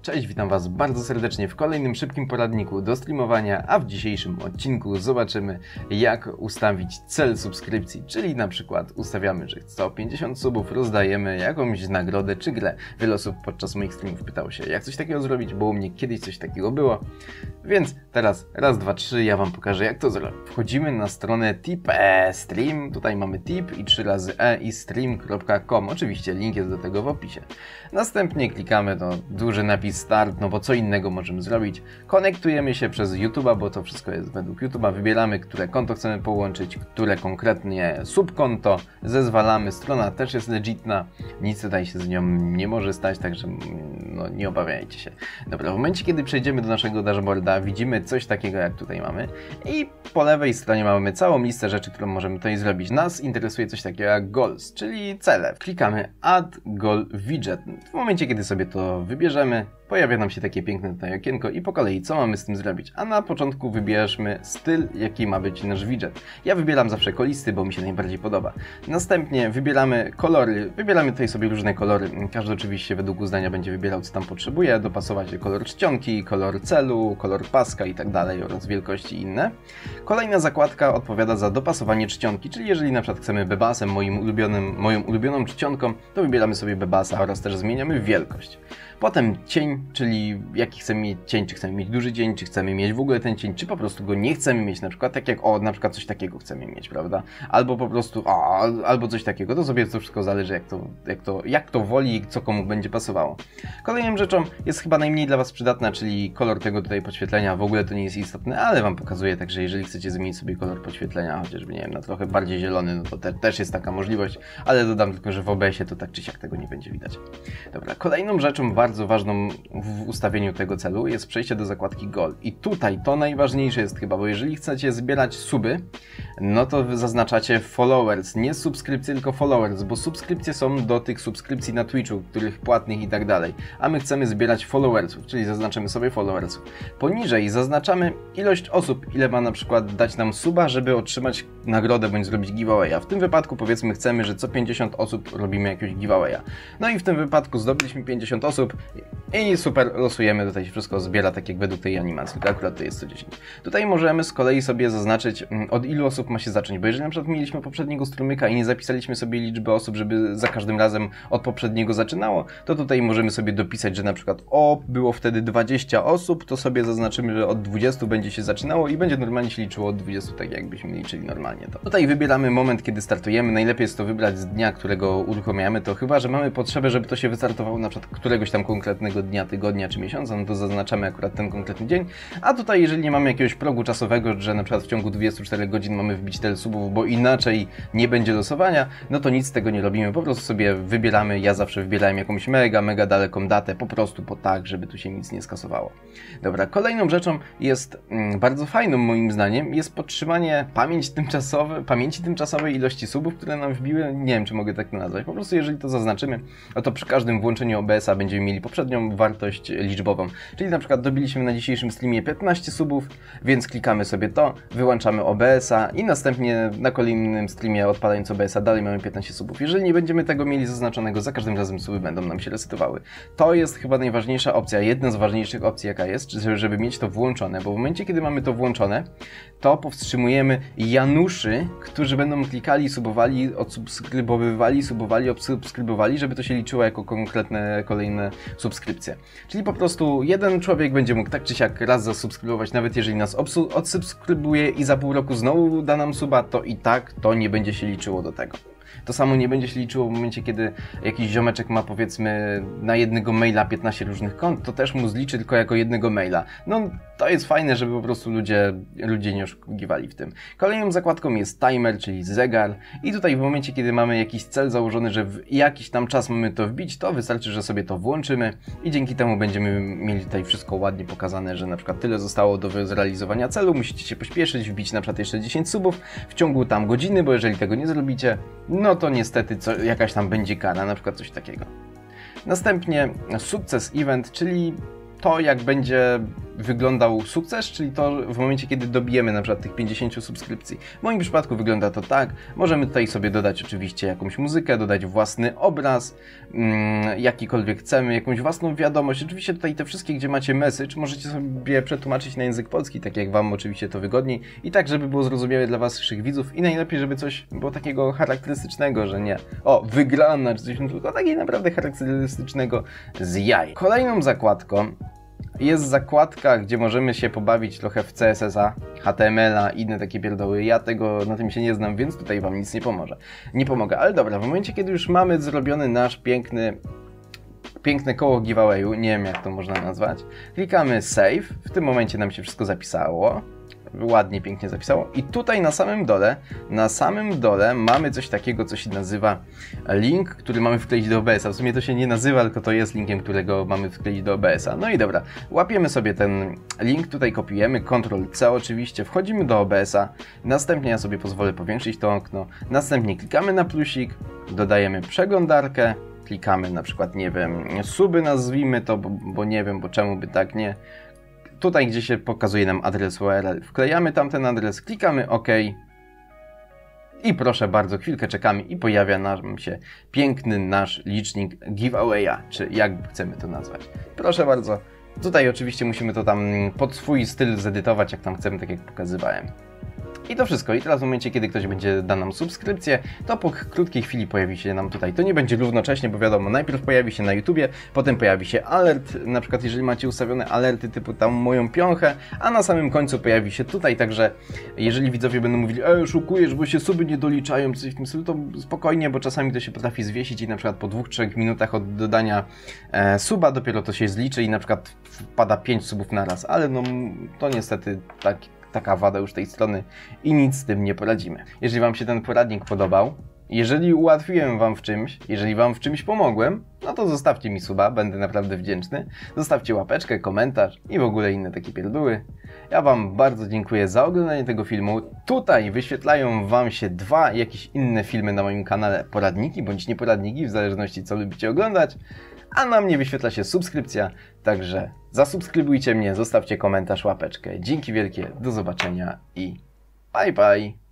Cześć, witam Was bardzo serdecznie w kolejnym szybkim poradniku do streamowania, a w dzisiejszym odcinku zobaczymy, jak ustawić cel subskrypcji, czyli na przykład ustawiamy, że co 50 subów rozdajemy jakąś nagrodę czy grę. Wiele osób podczas moich streamów pytało się, jak coś takiego zrobić, bo u mnie kiedyś coś takiego było, więc teraz raz, dwa, trzy, ja Wam pokażę, jak to zrobić. Wchodzimy na stronę tip.stream, tutaj mamy tip i 3 razy i stream.com, oczywiście link jest do tego w opisie. Następnie klikamy duży napis start, no bo co innego możemy zrobić. Konektujemy się przez YouTube'a, bo to wszystko jest według YouTube'a. Wybieramy, które konto chcemy połączyć, które konkretnie subkonto. Zezwalamy, strona też jest legitna. Nic tutaj się z nią nie może stać, także no, nie obawiajcie się. Dobra, w momencie, kiedy przejdziemy do naszego dashboarda, widzimy coś takiego, jak tutaj mamy. I po lewej stronie mamy całą listę rzeczy, którą możemy tutaj zrobić. Nas interesuje coś takiego jak goals, czyli cele. Klikamy Add Goal Widget. W momencie, kiedy sobie to wybierzemy, pojawia nam się takie piękne tutaj okienko i po kolei co mamy z tym zrobić? A na początku wybierzmy styl, jaki ma być nasz widget. Ja wybieram zawsze kolisty, bo mi się najbardziej podoba. Następnie wybieramy kolory. Wybieramy tutaj sobie różne kolory. Każdy oczywiście według uznania będzie wybierał, co tam potrzebuje. Dopasować kolor czcionki, kolor celu, kolor paska i tak dalej oraz wielkości inne. Kolejna zakładka odpowiada za dopasowanie czcionki, czyli jeżeli na przykład chcemy bebasem, moją ulubioną czcionką, to wybieramy sobie bebasa oraz też zmieniamy wielkość. Potem cień, czyli jaki chcemy mieć cień, czy chcemy mieć duży cień, czy chcemy mieć w ogóle ten cień, czy po prostu go nie chcemy mieć, na przykład tak jak, na przykład coś takiego chcemy mieć, prawda? Albo po prostu, albo coś takiego, to sobie to wszystko zależy jak to woli i co komu będzie pasowało. Kolejną rzeczą jest chyba najmniej dla Was przydatna, czyli kolor tego tutaj podświetlenia, w ogóle to nie jest istotne, ale Wam pokazuję, także jeżeli chcecie zmienić sobie kolor podświetlenia, chociażby, nie wiem, na trochę bardziej zielony, no to też jest taka możliwość, ale dodam tylko, że w OBS-ie to tak czy siak tego nie będzie widać. Dobra, kolejną rzeczą bardzo ważną w ustawieniu tego celu jest przejście do zakładki Goal. I tutaj to najważniejsze jest chyba, bo jeżeli chcecie zbierać suby, no to wy zaznaczacie followers, nie subskrypcje, tylko followers, bo subskrypcje są do tych subskrypcji na Twitchu, których płatnych i tak dalej. A my chcemy zbierać followersów, czyli zaznaczymy sobie followersów. Poniżej zaznaczamy ilość osób, ile ma na przykład dać nam suba, żeby otrzymać nagrodę bądź zrobić giveawaya. W tym wypadku powiedzmy chcemy, że co 50 osób robimy jakiegoś giveawaya. No i w tym wypadku zdobyliśmy 50 osób i super, losujemy, tutaj się wszystko zbiera tak jak według tej animacji, tylko akurat to jest 110. Tutaj możemy z kolei sobie zaznaczyć, od ilu osób ma się zacząć, bo jeżeli na przykład mieliśmy poprzedniego strumyka i nie zapisaliśmy sobie liczby osób, żeby za każdym razem od poprzedniego zaczynało, to tutaj możemy sobie dopisać, że na przykład było wtedy 20 osób, to sobie zaznaczymy, że od 20 będzie się zaczynało i będzie normalnie się liczyło od 20, tak jakbyśmy liczyli normalnie to. Tutaj wybieramy moment, kiedy startujemy, najlepiej jest to wybrać z dnia, którego uruchamiamy, to chyba, że mamy potrzebę, żeby to się wystartowało na przykład któregoś tam konkretnego dnia, tygodnia czy miesiąca, no to zaznaczamy akurat ten konkretny dzień, a tutaj jeżeli nie mamy jakiegoś progu czasowego, że na przykład w ciągu 24 godzin mamy wbić tyle subów, bo inaczej nie będzie losowania, no to nic z tego nie robimy, po prostu sobie wybieramy, ja zawsze wybierałem jakąś mega daleką datę, po prostu tak, żeby tu się nic nie skasowało. Dobra, kolejną rzeczą jest, bardzo fajną moim zdaniem, jest podtrzymanie pamięci tymczasowej ilości subów, które nam wbiły, nie wiem czy mogę tak to nazwać, po prostu jeżeli to zaznaczymy, no to przy każdym włączeniu OBS-a będziemy mieli poprzednią wartość liczbową. Czyli na przykład dobiliśmy na dzisiejszym streamie 15 subów, więc klikamy sobie to, wyłączamy OBS-a i następnie na kolejnym streamie odpalając OBS-a dalej mamy 15 subów. Jeżeli nie będziemy tego mieli zaznaczonego, za każdym razem suby będą nam się resetowały. To jest chyba najważniejsza opcja, jedna z ważniejszych opcji jaka jest, żeby mieć to włączone, bo w momencie kiedy mamy to włączone, to powstrzymujemy Januszy, którzy będą klikali, subowali, odsubskrybowali, żeby to się liczyło jako konkretne kolejne subskrypcje. Czyli po prostu jeden człowiek będzie mógł tak czy siak raz zasubskrybować, nawet jeżeli nas odsubskrybuje i za pół roku znowu da nam suba, to i tak to nie będzie się liczyło do tego. To samo nie będzie się liczyło w momencie, kiedy jakiś ziomeczek ma powiedzmy na jednego maila 15 różnych kont, to też mu zliczy tylko jako jednego maila. No to jest fajne, żeby po prostu ludzie nie oszukiwali w tym. Kolejną zakładką jest timer, czyli zegar i tutaj w momencie, kiedy mamy jakiś cel założony, że w jakiś tam czas mamy to wbić, to wystarczy, że sobie to włączymy i dzięki temu będziemy mieli tutaj wszystko ładnie pokazane, że na przykład tyle zostało do zrealizowania celu, musicie się pośpieszyć, wbić na przykład jeszcze 10 subów w ciągu tam godziny, bo jeżeli tego nie zrobicie, no to niestety jakaś tam będzie kara, na przykład coś takiego. Następnie sukces event, czyli to jak będzie wyglądał sukces, czyli to w momencie, kiedy dobijemy na przykład tych 50 subskrypcji. W moim przypadku wygląda to tak, możemy tutaj sobie dodać oczywiście jakąś muzykę, dodać własny obraz, jakikolwiek chcemy, jakąś własną wiadomość. Oczywiście tutaj te wszystkie, gdzie macie message, możecie sobie przetłumaczyć na język polski, tak jak Wam oczywiście to wygodniej i tak, żeby było zrozumiałe dla Waszych widzów i najlepiej, żeby coś było takiego charakterystycznego, że nie wygrana, czy coś, tylko takiego naprawdę charakterystycznego z jaj. Kolejną zakładką jest zakładka, gdzie możemy się pobawić trochę w CSS-a, HTML-a, inne takie pierdoły. Ja na tym się nie znam, więc tutaj Wam nic nie pomogę. Ale dobra, w momencie, kiedy już mamy zrobiony nasz piękne koło giveawayu, nie wiem jak to można nazwać, klikamy save, w tym momencie nam się wszystko zapisało. Ładnie, pięknie zapisało. I tutaj na samym dole mamy coś takiego, co się nazywa link, który mamy wkleić do OBS-a. W sumie to się nie nazywa, tylko to jest linkiem, którego mamy wkleić do OBS-a. No i dobra, łapiemy sobie ten link, tutaj kopiujemy, Ctrl-C oczywiście, wchodzimy do OBS-a, następnie ja sobie pozwolę powiększyć to okno, następnie klikamy na plusik, dodajemy przeglądarkę, klikamy na przykład, nie wiem, suby nazwijmy to, bo nie wiem, bo czemu by tak nie. Tutaj, gdzie się pokazuje nam adres URL, wklejamy tamten adres, klikamy OK i proszę bardzo, chwilkę czekamy i pojawia nam się piękny nasz licznik giveawaya, czy jak chcemy to nazwać. Proszę bardzo, tutaj oczywiście musimy to tam pod swój styl zedytować, jak tam chcemy, tak jak pokazywałem. I to wszystko. I teraz w momencie, kiedy ktoś będzie da nam subskrypcję, to po krótkiej chwili pojawi się nam tutaj. To nie będzie równocześnie, bo wiadomo, najpierw pojawi się na YouTubie, potem pojawi się alert, na przykład jeżeli macie ustawione alerty typu tam moją piąchę, a na samym końcu pojawi się tutaj, także jeżeli widzowie będą mówili, szukujesz, bo się suby nie doliczają, coś w tym stylu, to spokojnie, bo czasami to się potrafi zwiesić i na przykład po 2-3 minutach od dodania suba dopiero to się zliczy i na przykład wpada 5 subów na raz, ale no to niestety taka wada już tej strony i nic z tym nie poradzimy. Jeżeli Wam się ten poradnik podobał, jeżeli ułatwiłem Wam w czymś, jeżeli Wam w czymś pomogłem, no to zostawcie mi suba, będę naprawdę wdzięczny. Zostawcie łapeczkę, komentarz i w ogóle inne takie pierdóły. Ja Wam bardzo dziękuję za oglądanie tego filmu. Tutaj wyświetlają Wam się jakieś inne filmy na moim kanale, poradniki bądź nieporadniki, w zależności co lubicie oglądać. A na mnie wyświetla się subskrypcja, także zasubskrybujcie mnie, zostawcie komentarz, łapeczkę. Dzięki wielkie, do zobaczenia i bye bye!